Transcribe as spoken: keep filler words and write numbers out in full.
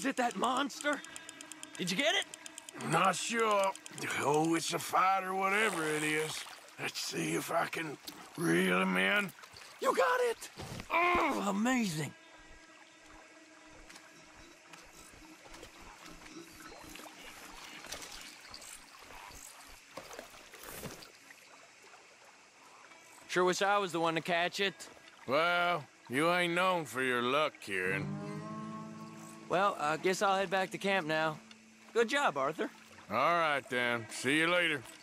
Is it that monster? Did you get it? Not sure. Oh, it's a fight or whatever it is. Let's see if I can reel him in. You got it! Oh, amazing. Sure wish I was the one to catch it. Well, you ain't known for your luck, Kieran. Well, I guess I'll head back to camp now. Good job, Arthur. All right, then. See you later.